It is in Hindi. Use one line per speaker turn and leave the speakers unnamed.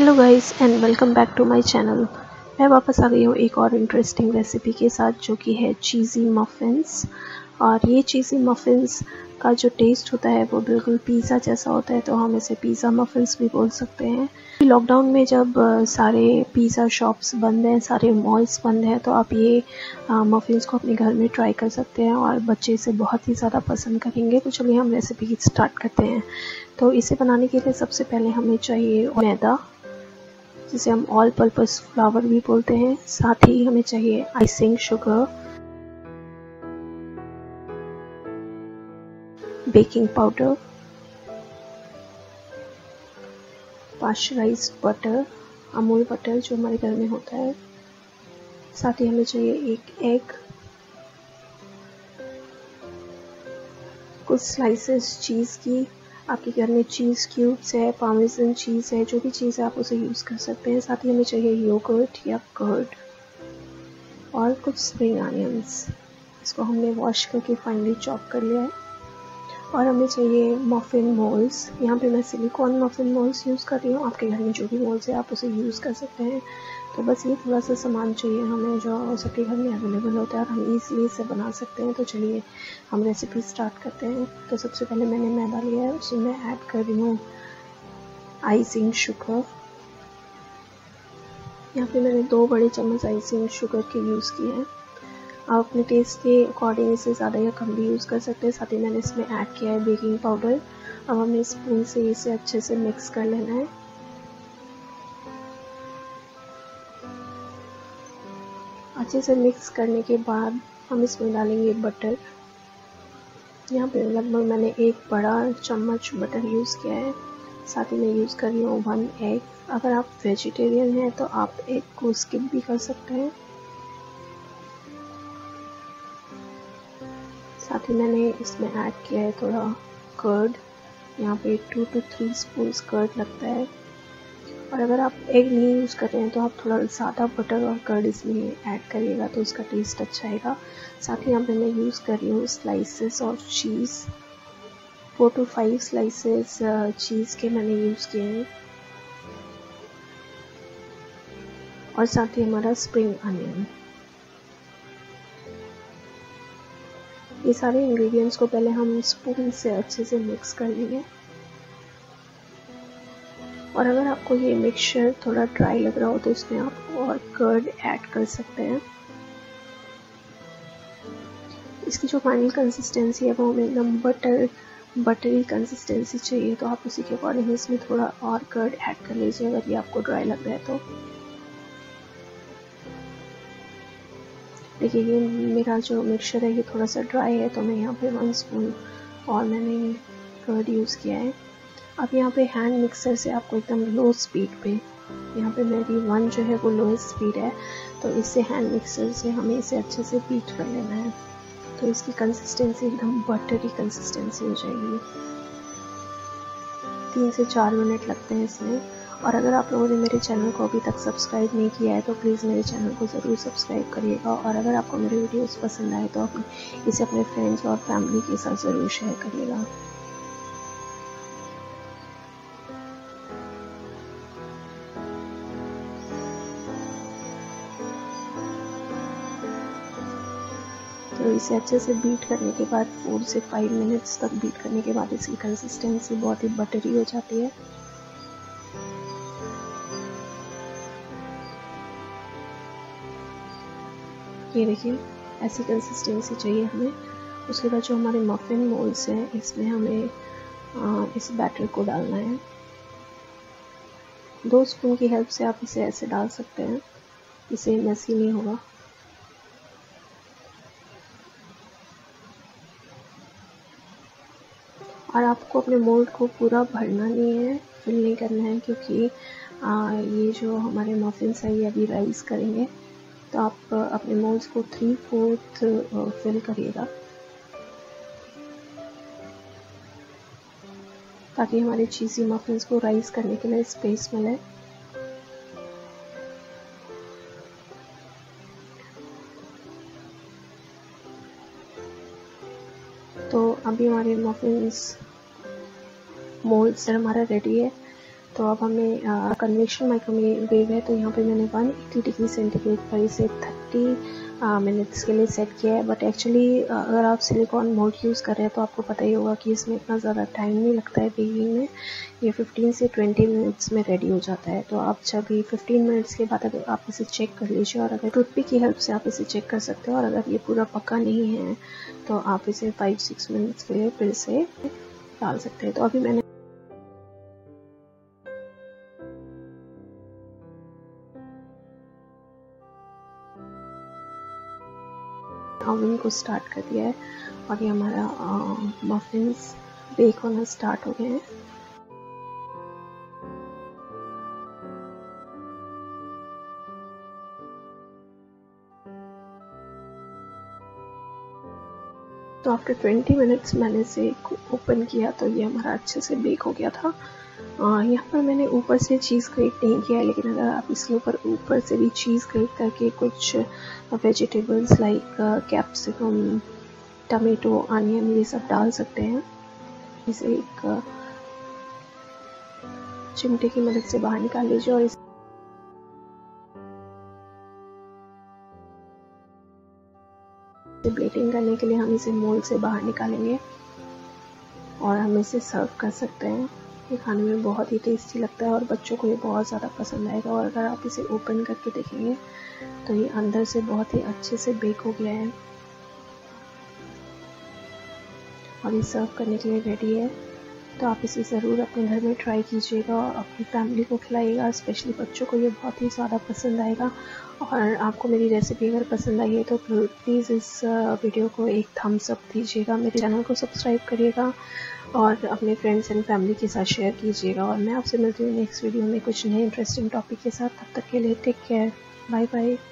Hello guys and welcome back to my channel. मैं वापस आ गई हूँ एक और इंटरेस्टिंग रेसिपी के साथ, जो कि है चीज़ी मफ़िन्स। और ये चीज़ी मफ़िन्स का जो टेस्ट होता है वो बिल्कुल पिज़्ज़ा जैसा होता है, तो हम इसे पिज़्ज़ा मफ़िन्स भी बोल सकते हैं। लॉकडाउन में जब सारे पिज़्ज़ा शॉप्स बंद हैं, सारे मॉल्स बंद हैं, तो आप ये मफ़िन्स को अपने घर में ट्राई कर सकते हैं और बच्चे इसे बहुत ही ज़्यादा पसंद करेंगे। तो चलिए हम रेसिपी स्टार्ट करते हैं। तो इसे बनाने के लिए सबसे पहले हमें चाहिए मैदा, जिसे हम ऑल पर्पस फ्लावर भी बोलते हैं। साथ ही हमें चाहिए icing sugar, baking powder, pasteurised butter, Amul butter जो हमारे घर में होता है। साथ ही हमें चाहिए एक एग, कुछ स्लाइसेस चीज़ की। आपके घर में चीज़ क्यूब्स है, पार्मेसन चीज़ है, जो भी चीज़ है आप उसे यूज़ कर सकते हैं। साथ ही हमें चाहिए योगर्ट या कर्ड और कुछ स्प्रिंग अनियंस। इसको हमने वॉश करके फाइनली चॉप कर लिया है। और हमें चाहिए मफ़िन मोल्ड्स। यहाँ पे मैं सिलिकॉन मफ़िन मोल्ड्स यूज़ कर रही हूँ। आपके घर में जो भी मोल्ड्स है आप उसे यूज़ कर सकते हैं। तो बस ये थोड़ा सा सामान चाहिए हमें, जो सबके घर में अवेलेबल होता है और हम ईज़िली इसे बना सकते हैं। तो चलिए हम रेसिपी स्टार्ट करते हैं। तो सबसे पहले मैंने मैदा लिया है, उसमें ऐड कर रही हूँ आइसिंग शुगर। यहाँ पे मैंने 2 बड़े चम्मच आइसिंग शुगर के यूज़ किए हैं। आप अपने टेस्ट के अकॉर्डिंग इसे ज़्यादा या कम भी यूज़ कर सकते हैं। साथ ही मैंने इसमें ऐड किया है बेकिंग पाउडर। अब हमें स्पून से इसे अच्छे से मिक्स कर लेना है। अच्छे से मिक्स करने के बाद हम इसमें डालेंगे बटर। यहाँ पे लगभग मैंने 1 बड़ा चम्मच बटर यूज़ किया है। साथ ही मैं यूज़ कर रही हूँ 1 एग। अगर आप वेजिटेरियन हैं तो आप एग को स्किप भी कर सकते हैं। साथ ही मैंने इसमें ऐड किया है थोड़ा कर्ड। यहाँ पे 2 to 3 स्पून कर्ड लगता है। और अगर आप एग नहीं यूज़ कर रहे हैं तो आप थोड़ा ज़्यादा बटर और कर्ड इसमें ऐड करिएगा, तो उसका टेस्ट अच्छा आएगा। साथ ही यहाँ पे मैं यूज़ कर रही हूँ स्लाइसेस और चीज़। 4 to 5 स्लाइसेस चीज़ के मैंने यूज़ किए हैं। और साथ ही हमारा स्प्रिंग अनियन। ये सारे इंग्रेडिएंट्स को पहले हम स्पून से अच्छे से मिक्स कर लेंगे। और अगर आपको ये मिक्सचर थोड़ा ड्राई लग रहा हो तो इसमें आप और कर्ड ऐड कर सकते हैं। इसकी जो फाइनल कंसिस्टेंसी है वो हमें एकदम बटरी कंसिस्टेंसी चाहिए, तो आप उसी के अकॉर्डिंग इसमें थोड़ा और कर्ड ऐड कर लीजिए अगर ये आपको ड्राई लग रहा है तो। देखिए ये मेरा जो मिक्सचर है ये थोड़ा सा ड्राई है, तो मैं यहाँ पे 1 स्पून और मैंने कर्ड यूज़ किया है। अब यहाँ पे हैंड मिक्सर से आपको एकदम लो स्पीड पे, यहाँ पे मेरी 1 जो है वो लोएस्ट स्पीड है, तो इससे हैंड मिक्सर से हमें इसे अच्छे से बीट कर लेना है। तो इसकी कंसिस्टेंसी एकदम बटरी कंसिस्टेंसी हो जाएगी। 3 से 4 मिनट लगते हैं इसमें। और अगर आप लोगों ने मेरे चैनल को अभी तक सब्सक्राइब नहीं किया है तो प्लीज़ मेरे चैनल को ज़रूर सब्सक्राइब करिएगा। और अगर आपको मेरे वीडियोस पसंद आए तो इसे अपने फ्रेंड्स और फैमिली के साथ ज़रूर शेयर करिएगा। तो इसे अच्छे से बीट करने के बाद 4 से 5 मिनट्स तक बीट करने के बाद इसकी कंसिस्टेंसी बहुत ही बटरी हो जाती है। ये देखिए ऐसी कंसिस्टेंसी चाहिए हमें। उसके बाद जो हमारे मफ़िन मोल्ड्स हैं इसमें हमें इस बैटर को डालना है। 2 स्पून की हेल्प से आप इसे ऐसे डाल सकते हैं, इसे मेसी नहीं होगा। और आपको अपने मोल्ड को पूरा भरना नहीं है, फिल नहीं करना है, क्योंकि ये जो हमारे मफ़िन्स है ये अभी राइस करेंगे। तो आप अपने मोल्ड्स को 3/4 फिल करिएगा, ताकि हमारे चीज़ी मफ़िन्स को राइस करने के लिए स्पेस मिले। तो अभी हमारे मफ़िन्स मोल्ड सर हमारा रेडी है। तो अब हमें कन्वेक्शन माइक्रोवेव है, तो यहाँ पे मैंने 180 डिग्री सेंटीग्रेड पर इसे 30 मिनट्स के लिए सेट किया है। बट एक्चुअली अगर आप सिलिकॉन मोल्ड यूज़ कर रहे हैं तो आपको पता ही होगा कि इसमें इतना ज़्यादा टाइम नहीं लगता है बेकिंग में, ये 15 से 20 मिनट्स में रेडी हो जाता है। तो आप जब भी 15 मिनट्स के बाद अगर आप इसे चेक कर लीजिए, और अगर टूथपिक की हेल्प से आप इसे चेक कर सकते हो, और अगर ये पूरा पक्का नहीं है तो आप इसे 5-6 मिनट्स के लिए फिर से डाल सकते हैं। तो अभी मैंने ओवन को स्टार्ट कर दिया है और ये हमारा मफिन्स बेक होना स्टार्ट हो गए हैं। तो आफ्टर 20 मिनट्स मैंने इसे ओपन किया तो ये हमारा अच्छे से बेक हो गया था। यहाँ पर मैंने ऊपर से चीज़ ग्रेट नहीं किया है, लेकिन अगर आप इसके ऊपर से भी चीज़ ग्रेट करके कुछ vegetables like capsicum, tomato, onion ये सब डाल सकते हैं। इसे एक चिमटे की मदद से बाहर निकाल लीजिए और प्लेटिंग करने के लिए हम इसे मोल्ड से बाहर निकालेंगे और हम इसे सर्व कर सकते हैं। ये खाने में बहुत ही टेस्टी लगता है और बच्चों को ये बहुत ज़्यादा पसंद आएगा। और अगर आप इसे ओपन करके देखेंगे तो ये अंदर से बहुत ही अच्छे से बेक हो गया है और ये सर्व करने के लिए रेडी है। तो आप इसे ज़रूर अपने घर में ट्राई कीजिएगा और अपनी फैमिली को खिलाइएगा, स्पेशली बच्चों को ये बहुत ही ज़्यादा पसंद आएगा। और आपको मेरी रेसिपी अगर पसंद आई है तो प्लीज़ इस वीडियो को एक थम्स अप दीजिएगा, मेरे चैनल को सब्सक्राइब करिएगा और अपने फ्रेंड्स एंड फैमिली के साथ शेयर कीजिएगा। और मैं आपसे मिलती हूँ नेक्स्ट वीडियो में कुछ नए इंटरेस्टिंग टॉपिक के साथ। तब तक के लिए टेक केयर, बाय बाय।